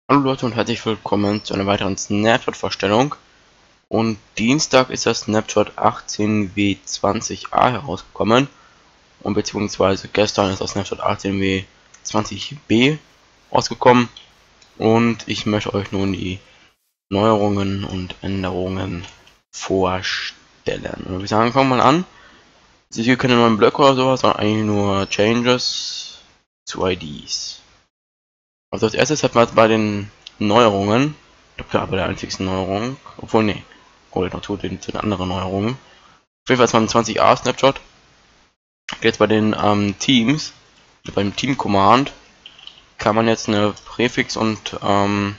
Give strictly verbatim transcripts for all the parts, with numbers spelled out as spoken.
Hallo Leute und herzlich willkommen zu einer weiteren Snapshot-Vorstellung. Und Dienstag ist das Snapshot achtzehn W zwanzig A herausgekommen. Und beziehungsweise gestern ist das Snapshot achtzehn W zwanzig B rausgekommen. Und ich möchte euch nun die Neuerungen und Änderungen vorstellen. Und wir sagen, fangen wir mal an. Es ist hier keine neuen Blöcke oder sowas, sondern eigentlich nur Changes zu I Ds. Also als erstes hat man bei den Neuerungen, ich glaube bei der einzigsten Neuerung, obwohl nee, oder noch zu den, zu den anderen Neuerungen. Auf jeden Fall ist man zwanzig A Snapshot. Jetzt bei den ähm, Teams, beim Team Command, kann man jetzt eine Präfix und ähm,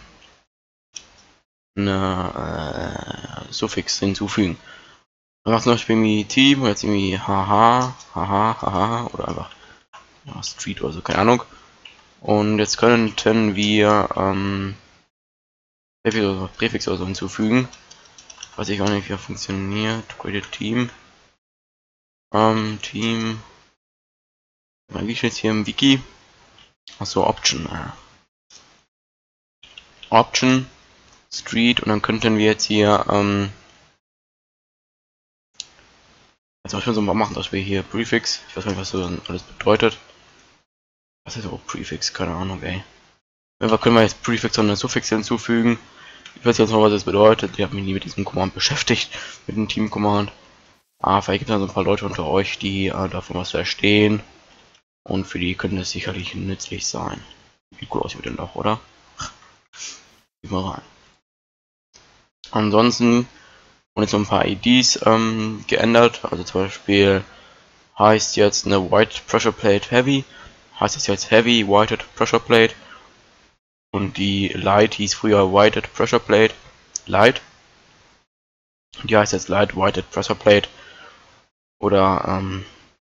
eine äh, Suffix hinzufügen. Man macht zum Beispiel irgendwie Team und jetzt irgendwie haha, haha, haha oder einfach ja, Street oder so, keine Ahnung. Und jetzt könnten wir ähm, Präfix oder so hinzufügen. Weiß ich auch nicht, wie er funktioniert. Create Team. Ähm, Team. Wie steht es hier im Wiki? Achso, Option. Äh. Option. Street. Und dann könnten wir jetzt hier, ähm. Jetzt muss ich so mal machen, dass wir hier Prefix. Ich weiß nicht, was so alles bedeutet. Was ist auch Prefix? Keine Ahnung, ey. Einfach können wir jetzt Prefix und eine Suffix hinzufügen. Ich weiß jetzt noch, was das bedeutet. Ich habe mich nie mit diesem Command beschäftigt. Mit dem Team Command. Ah, vielleicht gibt es so ein paar Leute unter euch, die äh, davon was verstehen. Und für die könnte es sicherlich nützlich sein. Wie gut aussieht denn doch, oder? Gehen wir rein. Ansonsten wurden jetzt so ein paar I Ds ähm, geändert. Also zum Beispiel heißt jetzt eine White Pressure Plate Heavy. Heißt es jetzt Heavy Whited Pressure Plate. Und die Light hieß früher Whited Pressure Plate. Light. Die heißt jetzt Light Whited Pressure Plate. Oder ähm,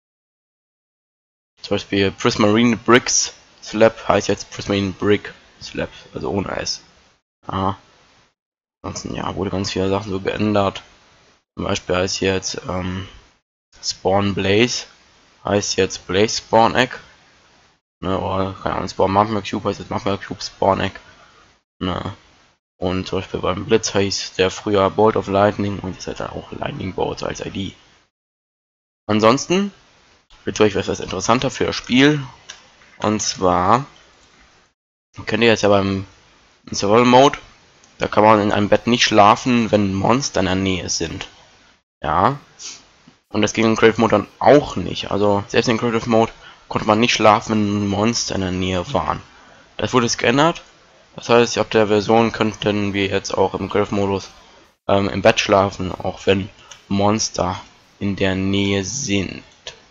zum Beispiel Prismarine Bricks Slab heißt jetzt Prismarine Brick Slab, also ohne S. Ah. Ansonsten ja, wurde ganz viele Sachen so geändert. Zum Beispiel heißt jetzt ähm, Spawn Blaze heißt jetzt Blaze Spawn Egg. Ne, oder keine Ahnung, Spawn Magma Cube heißt jetzt Magma Cube Spawn Egg. Ne. Und zum Beispiel beim Blitz heißt der früher Bolt of Lightning und jetzt hat er auch Lightning Bolt als I D. Ansonsten wird euch etwas interessanter für das Spiel. Und zwar könnt ihr jetzt ja beim Survival Mode, da kann man in einem Bett nicht schlafen, wenn Monster in der Nähe sind. Ja. Und das ging in Creative Mode dann auch nicht. Also selbst in Creative Mode konnte man nicht schlafen, wenn Monster in der Nähe waren. Das wurde jetzt geändert. Das heißt, ab der Version könnten wir jetzt auch im Creative Modus ähm, im Bett schlafen, auch wenn Monster in der Nähe sind.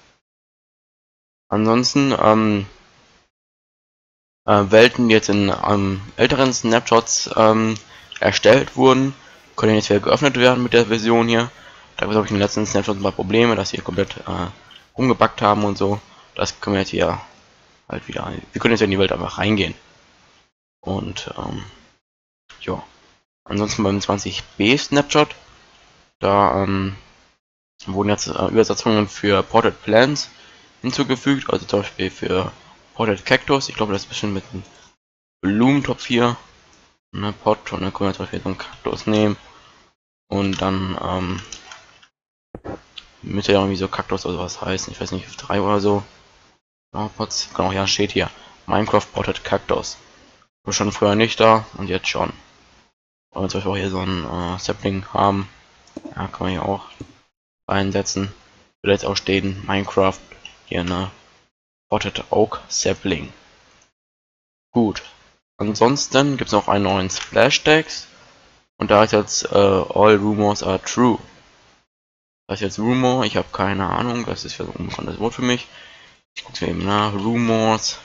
Ansonsten ähm, äh, Welten, die jetzt in ähm, älteren Snapshots ähm, erstellt wurden, können jetzt wieder geöffnet werden mit der Version hier. Da gab es auch in den letzten Snapshots ein paar Probleme, dass sie komplett äh, umgebackt haben und so. Das können wir jetzt hier halt wieder. Wir können jetzt in die Welt einfach reingehen. Und ähm, ja. Ansonsten beim zwanzig B Snapshot, da ähm, wurden jetzt äh, Übersetzungen für Ported Plants hinzugefügt, also zum Beispiel für Ported Cactus. Ich glaube, das ist bestimmt mit einem Blumentopf hier. Ne, Pot, und dann können wir zum Beispiel so einen Kaktus nehmen. Und dann ähm, müsste ja irgendwie so Kaktus oder sowas heißen. Ich weiß nicht, F drei oder so. Ja, Pots, genau, ja, steht hier. Minecraft Potted Cactus. War schon früher nicht da und jetzt schon. Und jetzt auch hier so ein äh, Sapling haben. Ja, kann man hier auch einsetzen. Würde jetzt auch stehen, Minecraft hier eine Potted Oak Sapling. Gut. Ansonsten gibt es noch einen neuen Splash Text. Und da ist jetzt äh, All Rumors are True. Das ist jetzt Rumor, ich habe keine Ahnung, das ist ja so ein unbekanntes Wort für mich. Ich gucke mir eben nach. Rumors.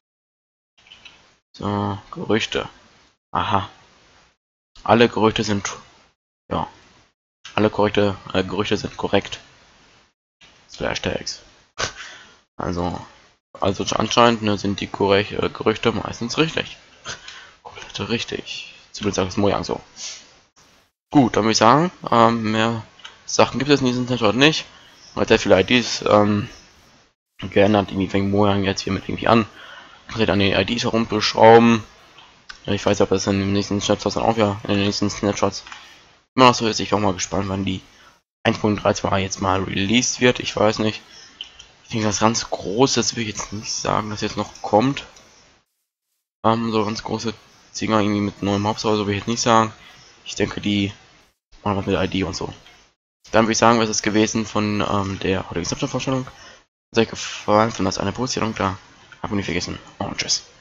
So, Gerüchte. Aha. Alle Gerüchte sind. Ja. Alle korrekte äh, Gerüchte sind korrekt. Slash Tags. Also. Also anscheinend ne, sind die korrekt, äh, Gerüchte meistens richtig. Komplett richtig. Zumindest sagt es Mojang so. Gut, dann würde ich sagen, ähm, mehr Sachen gibt es in diesem Snapshot nicht. Man hat sehr viele I Ds ähm, geändert. Irgendwie fängt Mojang jetzt hier mit irgendwie an, komplett an den I Ds herumzuschrauben. Ich weiß, ob das in den nächsten Snapshots dann auch wieder, in den nächsten Snapshots immer noch so ist. Ich bin auch mal gespannt, wann die eins Punkt drei zwei jetzt mal released wird. Ich weiß nicht. Ich denke, das ganz große, das will ich jetzt nicht sagen, dass jetzt noch kommt. Ähm, so ganz große Dinger irgendwie mit neuem Mobs oder so will ich jetzt nicht sagen. Ich denke, die machen was mit I D und so. Dann würde ich sagen, was ist gewesen von ähm, der heutigen Snapshot-Vorstellung. Hat euch gefallen, von das eine Position da. Habt ihr nicht vergessen. Und tschüss.